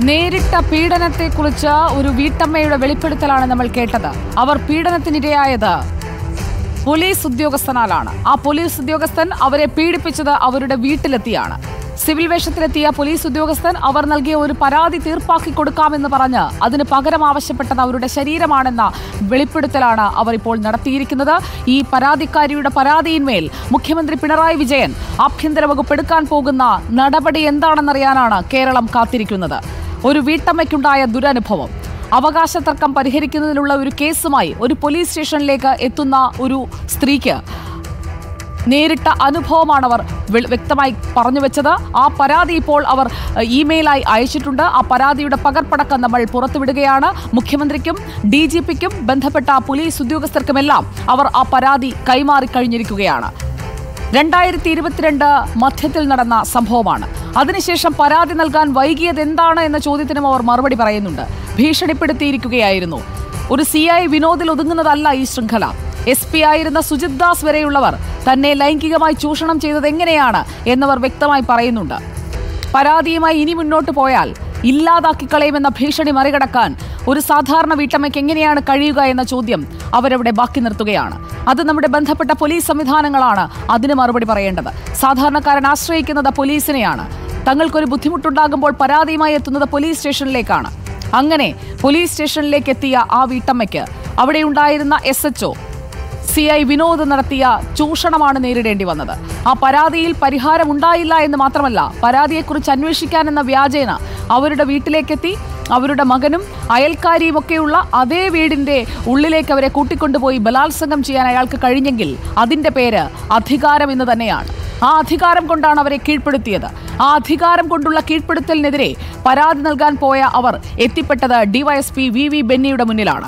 നേരിട്ട പീഡനത്തെക്കുറിച്ച് ഒരു വീട്ടമ്മയുടെ വെളിപ്പെടുത്തലാണ് നമ്മൾ കേട്ടത്. അവർ പീഡനത്തിനിരയായത് പോലീസ് ഉദ്യോഗസ്ഥനാലാണ്. ആ പോലീസ് ഉദ്യോഗസ്ഥൻ അവരെ പീഡിപ്പിച്ചത് അവരുടെ വീട്ടിലെത്തിയാണ്. സിവിൽ വേഷത്തിലെത്തിയ പോലീസ് ഉദ്യോഗസ്ഥൻ അവർ നൽകിയ ഒരു പരാതി തീർപ്പാക്കി കൊടുക്കാമെന്ന് പറഞ്ഞ് അതിന് പകരം ആവശ്യപ്പെട്ടത് അവരുടെ ശരീരമാണെന്ന വെളിപ്പെടുത്തലാണ് അവർ ഇപ്പോൾ നടത്തിയിരിക്കുന്നത്. ഈ പരാതിക്കാരിയുടെ പരാതിയിന്മേൽ മുഖ്യമന്ത്രി പിണറായി വിജയൻ ആഭ്യന്തര വകുപ്പ് എടുക്കാൻ പോകുന്ന നടപടി എന്താണെന്നറിയാനാണ് കേരളം കാത്തിരിക്കുന്നത്. ഒരു വീട്ടമ്മയ്ക്കുണ്ടായ ദുരനുഭവം, അവകാശ തർക്കം പരിഹരിക്കുന്നതിനുള്ള ഒരു കേസുമായി ഒരു പോലീസ് സ്റ്റേഷനിലേക്ക് എത്തുന്ന ഒരു സ്ത്രീക്ക് നേരിട്ട അനുഭവമാണ് അവർ വ്യക്തമായി പറഞ്ഞു വെച്ചത്. ആ പരാതി ഇപ്പോൾ അവർ ഇമെയിലായി അയച്ചിട്ടുണ്ട്. ആ പരാതിയുടെ പകർപ്പടക്കം നമ്മൾ പുറത്തുവിടുകയാണ്. മുഖ്യമന്ത്രിക്കും DGPക്കും ബന്ധപ്പെട്ട പോലീസ് ഉദ്യോഗസ്ഥർക്കുമെല്ലാം അവർ ആ പരാതി കൈമാറിക്കഴിഞ്ഞിരിക്കുകയാണ്. 2022 മധ്യത്തിൽ നടന്ന സംഭവമാണ്. അതിനുശേഷം പരാതി നൽകാൻ വൈകിയത് എന്താണ് എന്ന ചോദ്യത്തിനും അവർ മറുപടി പറയുന്നുണ്ട്. ഭീഷണിപ്പെടുത്തിയിരിക്കുകയായിരുന്നു. ഒരു CI വിനോദിൽ ഒതുങ്ങുന്നതല്ല ഈ ശൃംഖല. SP ആയിരുന്ന സുജിത് ദാസ് വരെയുള്ളവർ തന്നെ ലൈംഗികമായി ചൂഷണം ചെയ്തത് എങ്ങനെയാണ് എന്നവർ വ്യക്തമായി പറയുന്നുണ്ട്. പരാതിയുമായി ഇനി മുന്നോട്ട് പോയാൽ ഇല്ലാതാക്കിക്കളയുമെന്ന ഭീഷണി മറികടക്കാൻ ഒരു സാധാരണ വീട്ടമ്മയ്ക്ക് എങ്ങനെയാണ് കഴിയുക എന്ന ചോദ്യം അവരവിടെ ബാക്കി നിർത്തുകയാണ്. അത് നമ്മുടെ ബന്ധപ്പെട്ട പോലീസ് സംവിധാനങ്ങളാണ് അതിന് മറുപടി പറയേണ്ടത്. സാധാരണക്കാരൻ ആശ്രയിക്കുന്നത് പോലീസിനെയാണ്. തങ്ങൾക്കൊരു ബുദ്ധിമുട്ടുണ്ടാകുമ്പോൾ പരാതിയുമായി എത്തുന്നത് പോലീസ് സ്റ്റേഷനിലേക്കാണ്. അങ്ങനെ പോലീസ് സ്റ്റേഷനിലേക്ക് എത്തിയ ആ വീട്ടമ്മയ്ക്ക് അവിടെയുണ്ടായിരുന്ന SHO CI വിനോദ് നടത്തിയ ചൂഷണമാണ് നേരിടേണ്ടി വന്നത്. ആ പരാതിയിൽ പരിഹാരം ഉണ്ടായില്ല എന്ന് മാത്രമല്ല, പരാതിയെക്കുറിച്ച് അന്വേഷിക്കാനെന്ന വ്യാജേന അവരുടെ വീട്ടിലേക്കെത്തി അവരുടെ മകനും അയൽക്കാരിയും ഒക്കെയുള്ള അതേ വീടിന്റെ ഉള്ളിലേക്ക് അവരെ കൂട്ടിക്കൊണ്ടുപോയി ബലാത്സംഗം ചെയ്യാൻ അയാൾക്ക് കഴിഞ്ഞെങ്കിൽ അതിന്റെ പേര് അധികാരം എന്ന് തന്നെയാണ്. ആ അധികാരം കൊണ്ടാണ് അവരെ കീഴ്പ്പെടുത്തിയത്. ആ അധികാരം കൊണ്ടുള്ള കീഴ്പ്പെടുത്തലിനെതിരെ പരാതി നൽകാൻ പോയ അവർ എത്തിപ്പെട്ടത് DYSP VV ബെന്നിയുടെ മുന്നിലാണ്.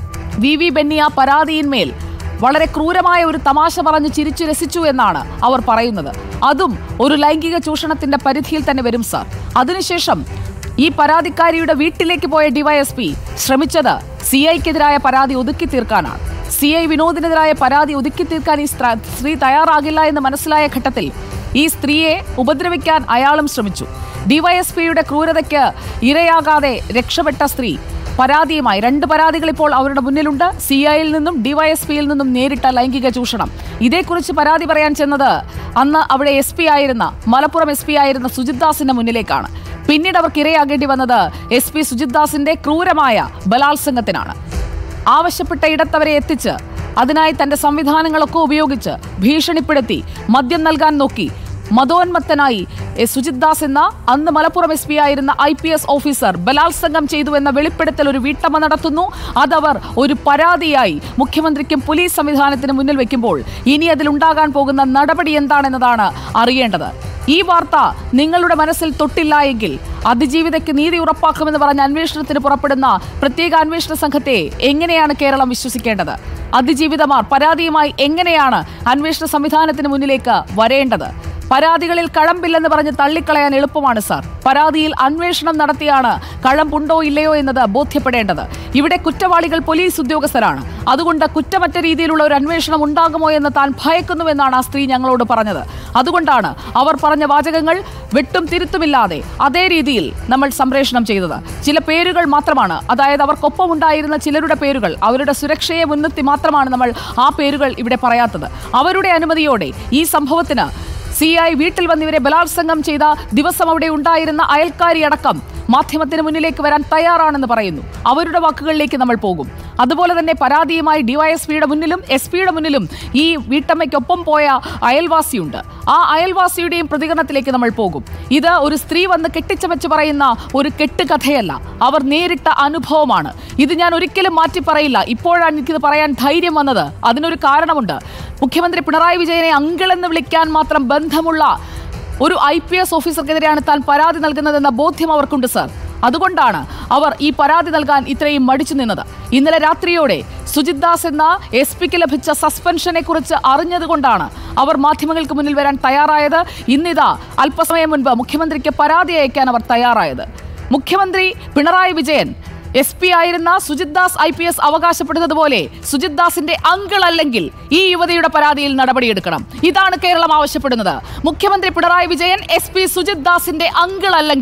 VV ബെന്നി ആ പരാതിയിന്മേൽ വളരെ ക്രൂരമായ ഒരു തമാശ പറഞ്ഞ് ചിരിച്ചു രസിച്ചു എന്നാണ് അവർ പറയുന്നത്. അതും ഒരു ലൈംഗിക ചൂഷണത്തിന്റെ പരിധിയിൽ തന്നെ വരും സാർ. അതിനുശേഷം ഈ പരാതിക്കാരിയുടെ വീട്ടിലേക്ക് പോയ DYSP ശ്രമിച്ചത് CIക്കെതിരായ പരാതി ഒതുക്കി തീർക്കാനാണ്. CI വിനോദിനെതിരായ പരാതി ഒതുക്കി തീർക്കാൻ ഈ സ്ത്രീ തയ്യാറാകില്ല എന്ന് മനസ്സിലായ ഘട്ടത്തിൽ ഈ സ്ത്രീയെ ഉപദ്രവിക്കാൻ അയാളും ശ്രമിച്ചു. DYSPയുടെ ക്രൂരതയ്ക്ക് ഇരയാകാതെ രക്ഷപ്പെട്ട സ്ത്രീ പരാതിയുമായി 2 പരാതികൾ ഇപ്പോൾ അവരുടെ മുന്നിലുണ്ട്. CIയിൽ നിന്നും DYSPയിൽ നിന്നും നേരിട്ട ലൈംഗിക ചൂഷണം. ഇതേക്കുറിച്ച് പരാതി പറയാൻ ചെന്നത് അന്ന് അവിടെ SP ആയിരുന്ന മലപ്പുറം SP ആയിരുന്ന സുജിത് ദാസിന്റെ മുന്നിലേക്കാണ്. പിന്നീട് അവർക്ക് ഇരയാകേണ്ടി വന്നത് SP സുജിത് ദാസിന്റെ ക്രൂരമായ ബലാത്സംഗത്തിനാണ്. ആവശ്യപ്പെട്ട ഇടത്തവരെ എത്തിച്ച് അതിനായി തന്റെ സംവിധാനങ്ങളൊക്കെ ഉപയോഗിച്ച് ഭീഷണിപ്പെടുത്തി മദ്യം നൽകാൻ നോക്കി. മതോന്മത്തനായി സുജിത് ദാസ് എന്ന അന്ന് മലപ്പുറം SP ആയിരുന്ന IPS ഓഫീസർ ബലാത്സംഗം ചെയ്തു എന്ന വെളിപ്പെടുത്തൽ ഒരു വീട്ടമ്മ നടത്തുന്നു. അതവർ ഒരു പരാതിയായി മുഖ്യമന്ത്രിക്കും പോലീസ് സംവിധാനത്തിന് മുന്നിൽ വെക്കുമ്പോൾ ഇനി അതിലുണ്ടാകാൻ പോകുന്ന നടപടി എന്താണെന്നതാണ് അറിയേണ്ടത്. ഈ വാർത്ത നിങ്ങളുടെ മനസ്സിൽ തൊട്ടില്ല എങ്കിൽ അതിജീവിതയ്ക്ക് നീതി ഉറപ്പാക്കുമെന്ന് പറഞ്ഞ അന്വേഷണത്തിന് പുറപ്പെടുന്ന പ്രത്യേക അന്വേഷണ സംഘത്തെ എങ്ങനെയാണ് കേരളം വിശ്വസിക്കേണ്ടത്? അതിജീവിതമാർ പരാതിയുമായി എങ്ങനെയാണ് അന്വേഷണ സംവിധാനത്തിന് മുന്നിലേക്ക് വരേണ്ടത്? പരാതികളിൽ കഴമ്പില്ലെന്ന് പറഞ്ഞ് തള്ളിക്കളയാൻ എളുപ്പമാണ് സാർ. പരാതിയിൽ അന്വേഷണം നടത്തിയാണ് കഴമ്പുണ്ടോ ഇല്ലയോ എന്നത് ബോധ്യപ്പെടേണ്ടത്. ഇവിടെ കുറ്റവാളികൾ പോലീസ് ഉദ്യോഗസ്ഥരാണ്. അതുകൊണ്ട് കുറ്റമറ്റ രീതിയിലുള്ള ഒരു അന്വേഷണം ഉണ്ടാകുമോ എന്ന് താൻ ഭയക്കുന്നുവെന്നാണ് ആ സ്ത്രീ ഞങ്ങളോട് പറഞ്ഞത്. അതുകൊണ്ടാണ് അവർ പറഞ്ഞ വാചകങ്ങൾ വെട്ടും തിരുത്തുമില്ലാതെ അതേ രീതിയിൽ നമ്മൾ സംപ്രേഷണം ചെയ്തത്. ചില പേരുകൾ മാത്രമാണ്, അതായത് അവർക്കൊപ്പം ഉണ്ടായിരുന്ന ചിലരുടെ പേരുകൾ, അവരുടെ സുരക്ഷയെ മുൻനിർത്തി മാത്രമാണ് നമ്മൾ ആ പേരുകൾ ഇവിടെ പറയാത്തത്. അവരുടെ അനുമതിയോടെ ഈ സംഭവത്തിന് CI വീട്ടിൽ വന്നിവരെ ബലാത്സംഗം ചെയ്ത ദിവസം അവിടെ ഉണ്ടായിരുന്ന അയൽക്കാരി അടക്കം മാധ്യമത്തിന് മുന്നിലേക്ക് വരാൻ തയ്യാറാണെന്ന് പറയുന്നു. അവരുടെ വാക്കുകളിലേക്ക് നമ്മൾ പോകും. അതുപോലെ തന്നെ പരാതിയുമായി DYSPയുടെ മുന്നിലും SPയുടെ മുന്നിലും ഈ വീട്ടമ്മയ്ക്കൊപ്പം പോയ അയൽവാസിയുണ്ട്. ആ അയൽവാസിയുടെയും പ്രതികരണത്തിലേക്ക് നമ്മൾ പോകും. ഇത് ഒരു സ്ത്രീ വന്ന് കെട്ടിച്ചമച്ച് പറയുന്ന ഒരു കെട്ടുകഥയല്ല, അവർ നേരിട്ട അനുഭവമാണ്. ഇത് ഞാൻ ഒരിക്കലും മാറ്റി പറയില്ല. ഇപ്പോഴാണ് എനിക്കിത് പറയാൻ ധൈര്യം വന്നത്. അതിനൊരു കാരണമുണ്ട്. മുഖ്യമന്ത്രി പിണറായി വിജയനെ അങ്കിൾ എന്ന് വിളിക്കാൻ മാത്രം ബന്ധമുള്ള ഒരു IPS ഓഫീസർക്കെതിരെയാണ് താൻ പരാതി നൽകുന്നതെന്ന ബോധ്യം അവർക്കുണ്ട് സാർ. അതുകൊണ്ടാണ് അവർ ഈ പരാതി നൽകാൻ ഇത്രയും മടിച്ചു നിന്നത്. ഇന്നലെ രാത്രിയോടെ സുജിത് ദാസ് എന്ന SPക്ക് ലഭിച്ച സസ്പെൻഷനെ കുറിച്ച് അറിഞ്ഞതുകൊണ്ടാണ് അവർ മാധ്യമങ്ങൾക്ക് മുന്നിൽ വരാൻ തയ്യാറായത്. ഇന്നിതാ അല്പസമയം മുൻപ് മുഖ്യമന്ത്രിക്ക് പരാതി അയക്കാൻ അവർ തയ്യാറായത്. മുഖ്യമന്ത്രി പിണറായി വിജയൻ SP ആയിരുന്ന സുജിത് ദാസ് IPS അവകാശപ്പെടുന്നത് പോലെ സുജിത് ദാസിന്റെ അങ്കിൾ അല്ലെങ്കിൽ ഈ യുവതിയുടെ പരാതിയിൽ നടപടിയെടുക്കണം. ഇതാണ് കേരളം ആവശ്യപ്പെടുന്നത്. മുഖ്യമന്ത്രി പിണറായി വിജയൻ SP സുജിത് ദാസിന്റെ അങ്കിൾ അല്ലെങ്കിൽ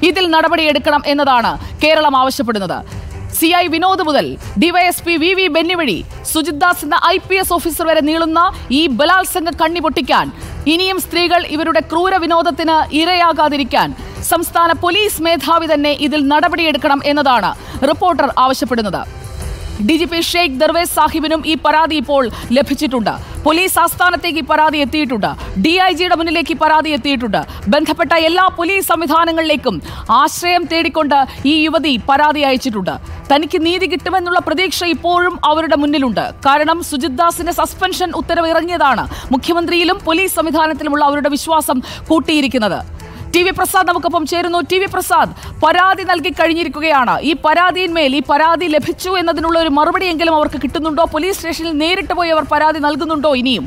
ഇതിൽ നടപടിയെടുക്കണം എന്നതാണ് കേരളം ആവശ്യപ്പെടുന്നത്. CI വിനോദ് മുതൽ ഡിവൈഎസ്പി VV ബെന്നി വഴി സുജിത് ദാസ് എന്ന IPS ഓഫീസർ വരെ നീളുന്ന ഈ ബലാത്സംഗ കണ്ണി പൊട്ടിക്കാൻ, ഇനിയും സ്ത്രീകൾ ഇവരുടെ ക്രൂര വിനോദത്തിന് ഇരയാകാതിരിക്കാൻ സംസ്ഥാന പോലീസ് മേധാവി തന്നെ ഇതിൽ നടപടിയെടുക്കണം എന്നതാണ് റിപ്പോർട്ടർ ആവശ്യപ്പെടുന്നത്. DGP ഷെയ്ഖ് ദർവേസ് സാഹിബിനും ഈ പരാതി ഇപ്പോൾ ലഭിച്ചിട്ടുണ്ട്. പോലീസ് ആസ്ഥാനത്തേക്ക് ഈ പരാതി എത്തിയിട്ടുണ്ട്. DIGയുടെ മുന്നിലേക്ക് ഈ പരാതി എത്തിയിട്ടുണ്ട്. ബന്ധപ്പെട്ട എല്ലാ പോലീസ് സംവിധാനങ്ങളിലേക്കും ആശ്രയം തേടിക്കൊണ്ട് ഈ യുവതി പരാതി അയച്ചിട്ടുണ്ട്. തനിക്ക് നീതി കിട്ടുമെന്നുള്ള പ്രതീക്ഷ ഇപ്പോഴും അവരുടെ മുന്നിലുണ്ട്. കാരണം സുജിത് ദാസിന്റെ സസ്പെൻഷൻ ഉത്തരവ് ഇറങ്ങിയതാണ് മുഖ്യമന്ത്രിയിലും പോലീസ് സംവിധാനത്തിലുമുള്ള അവരുടെ വിശ്വാസം കൂട്ടിയിരിക്കുന്നത്. TV പ്രസാദ് നമുക്കൊപ്പം ചേരുന്നു. TV പ്രസാദ്, പരാതി നൽകി കഴിഞ്ഞിരിക്കുകയാണ്. ഈ പരാതിയിന്മേൽ, ഈ പരാതി ലഭിച്ചു എന്നതിനുള്ള ഒരു മറുപടിയെങ്കിലും അവർക്ക് കിട്ടുന്നുണ്ടോ? പോലീസ് സ്റ്റേഷനിൽ നേരിട്ട് പോയി അവർ പരാതി നൽകുന്നുണ്ടോ ഇനിയും?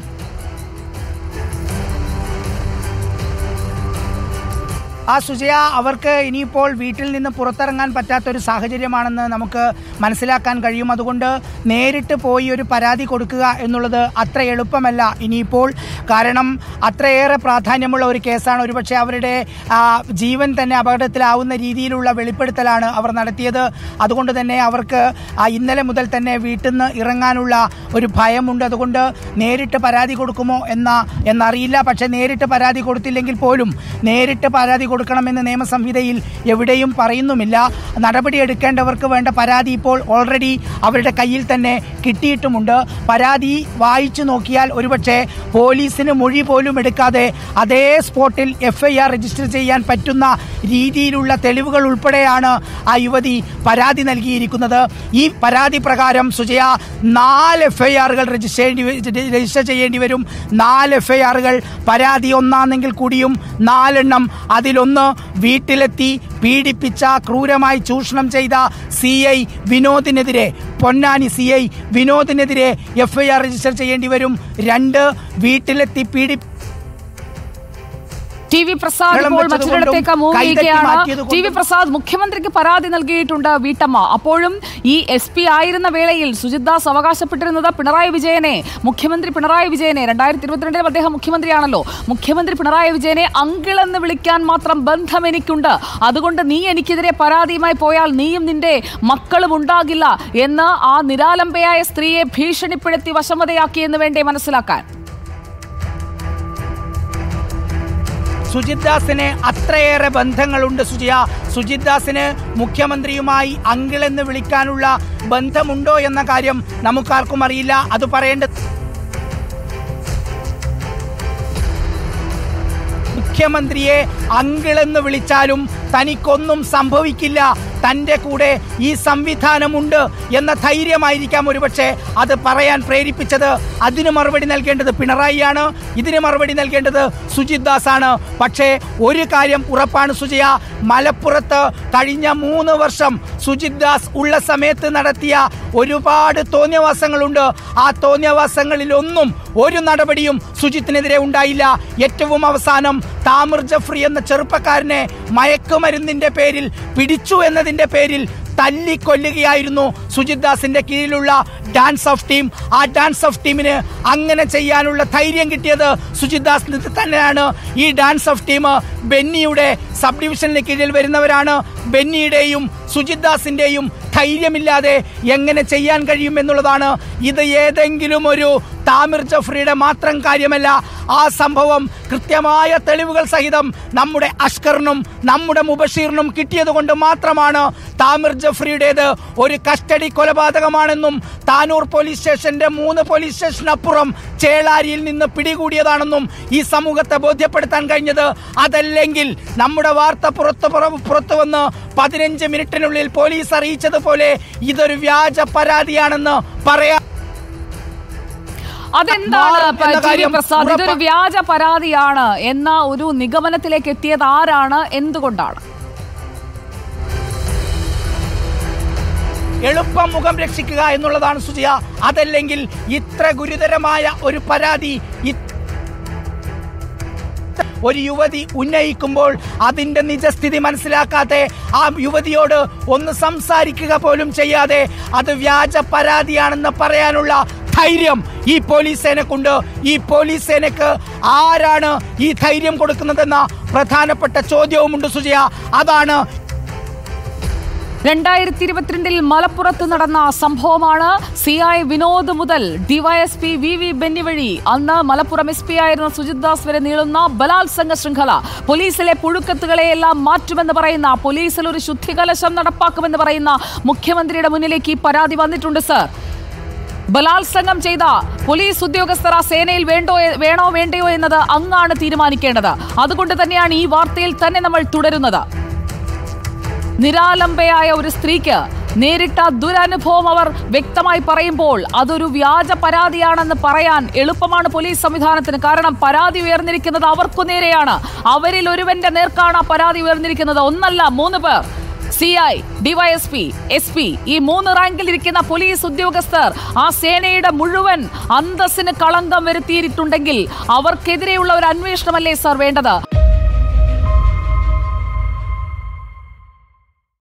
സുജയ, അവർക്ക് ഇനിയിപ്പോൾ വീട്ടിൽ നിന്ന് പുറത്തിറങ്ങാൻ പറ്റാത്തൊരു സാഹചര്യമാണെന്ന് നമുക്ക് മനസ്സിലാക്കാൻ കഴിയും. അതുകൊണ്ട് നേരിട്ട് പോയി ഒരു പരാതി കൊടുക്കുക എന്നുള്ളത് അത്ര എളുപ്പമല്ല ഇനിയിപ്പോൾ. കാരണം അത്രയേറെ പ്രാധാന്യമുള്ള ഒരു കേസാണ്. ഒരുപക്ഷെ അവരുടെ ജീവൻ തന്നെ അപകടത്തിലാവുന്ന രീതിയിലുള്ള വെളിപ്പെടുത്തലാണ് അവർ നടത്തിയത്. അതുകൊണ്ട് തന്നെ അവർക്ക് ഇന്നലെ മുതൽ തന്നെ വീട്ടിൽ നിന്ന് ഇറങ്ങാനുള്ള ഒരു ഭയമുണ്ട്. അതുകൊണ്ട് നേരിട്ട് പരാതി കൊടുക്കുമോ എന്നറിയില്ല. പക്ഷേ നേരിട്ട് പരാതി കൊടുത്തില്ലെങ്കിൽ പോലും നേരിട്ട് പരാതി കൊടുക്കണമെന്ന് നിയമസംഹിതയിൽ എവിടെയും പറയുന്നുമില്ല. നടപടിയെടുക്കേണ്ടവർക്ക് വേണ്ട പരാതി ഇപ്പോൾ ഓൾറെഡി അവരുടെ കയ്യിൽ തന്നെ കിട്ടിയിട്ടുമുണ്ട്. പരാതി വായിച്ചു നോക്കിയാൽ ഒരുപക്ഷെ പോലീസിന് മൊഴി പോലും എടുക്കാതെ അതേ സ്പോട്ടിൽ FIR രജിസ്റ്റർ ചെയ്യാൻ പറ്റുന്ന രീതിയിലുള്ള തെളിവുകൾ ഉൾപ്പെടെയാണ് ആ യുവതി പരാതി നൽകിയിരിക്കുന്നത്. ഈ പരാതി പ്രകാരം സുജയ 4 FIRകൾ രജിസ്റ്റർ ചെയ്യേണ്ടി വരും. 4 FIRകൾ പരാതി ഒന്നാണെങ്കിൽ കൂടിയും 4 എണ്ണം. അതിലൊന്ന് വീട്ടിലെത്തി പീഡിപ്പിച്ച, ക്രൂരമായി ചൂഷണം ചെയ്ത CI വിനോദിനെതിരെ, പൊന്നാനി CI വിനോദിനെതിരെ FIR രജിസ്റ്റർ ചെയ്യേണ്ടി വരും. 2 വീട്ടിലെത്തി TV പ്രസാദ് ഇപ്പോൾ മറ്റൊരിടത്തേക്ക് മൂവിക്കുകയാണ്. TV പ്രസാദ്, മുഖ്യമന്ത്രിക്ക് പരാതി നൽകിയിട്ടുണ്ട് വീട്ടമ്മ. അപ്പോഴും ഈ SP ആയിരുന്ന വേളയിൽ സുജിത് ദാസ് അവകാശപ്പെട്ടിരുന്നത് മുഖ്യമന്ത്രി പിണറായി വിജയനെ 2022 അദ്ദേഹം മുഖ്യമന്ത്രിയാണല്ലോ, മുഖ്യമന്ത്രി പിണറായി വിജയനെ അങ്കിൾ എന്ന് വിളിക്കാൻ മാത്രം ബന്ധം എനിക്കുണ്ട്, അതുകൊണ്ട് നീ എനിക്കെതിരെ പരാതിയുമായി പോയാൽ നീയും നിന്റെ മക്കളും ഉണ്ടാകില്ല എന്ന് ആ നിരാലംബയായ സ്ത്രീയെ ഭീഷണിപ്പെടുത്തി വശമതയാക്കിയെന്ന് വേണ്ടേ മനസ്സിലാക്കാൻ? സുജിത് ദാസിന് അത്രയേറെ ബന്ധങ്ങളുണ്ട് സുജിയ. സുജിത് ദാസിന് മുഖ്യമന്ത്രിയുമായി അങ്കിൾ എന്ന് വിളിക്കാനുള്ള ബന്ധമുണ്ടോ എന്ന കാര്യം നമുക്കാർക്കും അറിയില്ല. അത് പറയേണ്ടത് മുഖ്യമന്ത്രിയെ അങ്കിൾ എന്ന് വിളിച്ചാലും തനിക്കൊന്നും സംഭവിക്കില്ല, തൻ്റെ കൂടെ ഈ സംവിധാനമുണ്ട് എന്ന ധൈര്യമായിരിക്കാം ഒരുപക്ഷെ അത് പറയാൻ പ്രേരിപ്പിച്ചത്. അതിന് മറുപടി നൽകേണ്ടത് പിണറായിയാണ്, ഇതിന് മറുപടി നൽകേണ്ടത് സുജിത് ദാസ് ആണ്. പക്ഷേ ഒരു കാര്യം ഉറപ്പാണ് സുജയ, മലപ്പുറത്ത് കഴിഞ്ഞ 3 വർഷം സുജിത് ദാസ് ഉള്ള സമയത്ത് നടത്തിയ ഒരുപാട് തോന്നിയവാസങ്ങളുണ്ട്. ആ തോന്നിയവാസങ്ങളിലൊന്നും ഒരു നടപടിയും സുജിത്തിനെതിരെ ഉണ്ടായില്ല. ഏറ്റവും അവസാനം താമിർ ജഫ്രി എന്ന ചെറുപ്പക്കാരനെ മയക്കുമരുന്നിന്റെ പേരിൽ പിടിച്ചു എന്നതിന്റെ പേരിൽ തല്ലിക്കൊല്ലുകയായിരുന്നു സുജിത് ദാസിന്റെ കീഴിലുള്ള ഡാൻസ് ഓഫ് ടീം. ആ ഡാൻസ് ഓഫ് ടീമിന് അങ്ങനെ ചെയ്യാനുള്ള ധൈര്യം കിട്ടിയത് സുജിത് ദാസിന് തന്നെയാണ്. ഈ ഡാൻസ് ഓഫ് ടീം ബെന്നിയുടെ സബ് ഡിവിഷനിന് കീഴിൽ വരുന്നവരാണ്. ബെന്നിയുടെയും സുജിത് ദാസിന്റെയും ധൈര്യമില്ലാതെ എങ്ങനെ ചെയ്യാൻ കഴിയും എന്നുള്ളതാണ്. ഇത് ഏതെങ്കിലും ഒരു താമിർ ജഫ്രിയുടെ മാത്രം കാര്യമല്ല. ആ സംഭവം കൃത്യമായ തെളിവുകൾ സഹിതം നമ്മുടെ അഷ്കറിനും നമ്മുടെ മുബഷീറിനും കിട്ടിയത് കൊണ്ട് മാത്രമാണ് താമിർ ജഫ്രിയുടേത് ഒരു കസ്റ്റഡി കൊലപാതകമാണെന്നും താനൂർ പോലീസ് സ്റ്റേഷന്റെ 3 പോലീസ് സ്റ്റേഷനപ്പുറം ചേളാരിയിൽ നിന്ന് പിടികൂടിയതാണെന്നും ഈ സമൂഹത്തെ ബോധ്യപ്പെടുത്താൻ കഴിഞ്ഞത്. അതല്ലെങ്കിൽ നമ്മുടെ വാർത്ത പുറത്തു വന്ന് 15 മിനിറ്റിനുള്ളിൽ പോലീസ് അറിയിച്ചതുപോലെ ഇതൊരു വ്യാജ പരാതിയാണെന്ന് പറയാം. അതെന്താണ് പ്രസാദ്, ഇതൊരു വ്യാജ പരാതിയാണ് എന്ന ഒരു നിഗമനത്തിലേക്ക് എത്തിയത് ആരാണ്, എന്തുകൊണ്ടാണ്? എളുപ്പം മുഖം രക്ഷിക്കുക എന്നുള്ളതാണ് സുജയ. അതല്ലെങ്കിൽ ഇത്ര ഗുരുതരമായ ഒരു പരാതി ഒരു യുവതി ഉന്നയിക്കുമ്പോൾ അതിന്റെ നിജസ്ഥിതി മനസ്സിലാക്കാതെ ആ യുവതിയോട് ഒന്ന് സംസാരിക്കുക പോലും ചെയ്യാതെ അത് വ്യാജ പരാതിയാണെന്ന് പറയാനുള്ള ധൈര്യം ഈ പോലീസ് സേനക്കുണ്ട്. ഈ പോലീസ് സേനക്ക് ആരാണ് ഈ ധൈര്യം കൊടുക്കുന്നതെന്ന പ്രധാനപ്പെട്ട ചോദ്യവുമുണ്ട് സുജയ. അതാണ് 2022 മലപ്പുറത്ത് നടന്ന സംഭവമാണ്. CI വിനോദ് മുതൽ DYSP VV ബെന്നി വഴി അന്ന് മലപ്പുറം SP ആയിരുന്ന സുജിത് ദാസ് വരെ നീളുന്ന ബലാത്സംഗ ശൃംഖല, പോലീസിലെ പുഴുക്കത്തുകളെയെല്ലാം മാറ്റുമെന്ന് പറയുന്ന, പോലീസിൽ ഒരു ശുദ്ധികലശം നടപ്പാക്കുമെന്ന് പറയുന്ന മുഖ്യമന്ത്രിയുടെ മുന്നിലേക്ക് ഈ പരാതി വന്നിട്ടുണ്ട് സർ. ബലാത്സംഗം ചെയ്ത പോലീസ് ഉദ്യോഗസ്ഥർ ആ സേനയിൽ വേണോ വേണ്ടയോ എന്നത് അങ്ങാണ് തീരുമാനിക്കേണ്ടത്. അതുകൊണ്ട് തന്നെയാണ് ഈ വാർത്തയിൽ തന്നെ നമ്മൾ തുടരുന്നത്. നിരാലംബയായ ഒരു സ്ത്രീക്ക് നേരിട്ട ദുരനുഭവം അവർ വ്യക്തമായി പറയുമ്പോൾ അതൊരു വ്യാജ പരാതിയാണെന്ന് പറയാൻ എളുപ്പമാണ് പോലീസ് സംവിധാനത്തിന്. കാരണം പരാതി ഉയർന്നിരിക്കുന്നത് അവർക്കു നേരെയാണ്. അവരിൽ ഒരുവന്റെ നേർക്കാണ് ആ പരാതി ഉയർന്നിരിക്കുന്നത്. ഒന്നല്ല, 3 പേർ. CI, DYSP, SP, ഈ 3 റാങ്കിലിരിക്കുന്ന പോലീസ് ഉദ്യോഗസ്ഥർ ആ സേനയുടെ മുഴുവൻ അന്തസ്സിന് കളങ്കം വരുത്തിയിട്ടുണ്ടെങ്കിൽ അവർക്കെതിരെയുള്ള ഒരു അന്വേഷണമല്ലേ സർ വേണ്ടത്?